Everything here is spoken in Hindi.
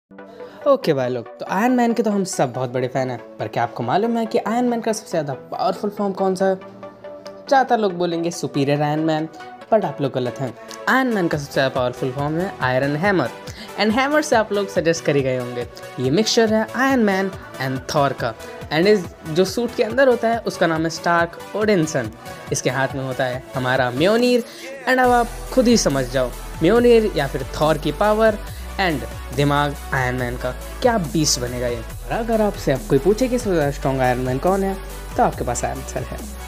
ओके भाई लोग, तो आयरन मैन के तो हम सब बहुत बड़े फ़ैन हैं, पर क्या आपको मालूम है कि आयरन मैन का सबसे ज़्यादा पावरफुल फॉर्म कौन सा है? ज़्यादातर लोग बोलेंगे सुपीरियर आयरन मैन, बट आप लोग गलत हैं। आयरन मैन का सबसे ज़्यादा पावरफुल फॉर्म है आयरन हैमर। एंड हैमर से आप लोग सजेस्ट कर ही गए होंगे, ये मिक्सचर है आयरन मैन एंड थॉर का। एंड इस जो सूट के अंदर होता है उसका नाम है स्टार्क ओडिनसन। इसके हाथ में होता है हमारा म्योनीर। एंड अब आप खुद ही समझ जाओ, म्योनीर या फिर थॉर की पावर एंड दिमाग आयरन मैन का क्या बीस्ट बनेगा ये। और अगर आपसे अब कोई पूछे कि सबसे ज़्यादा स्ट्रॉन्ग आयरन मैन कौन है, तो आपके पास आंसर है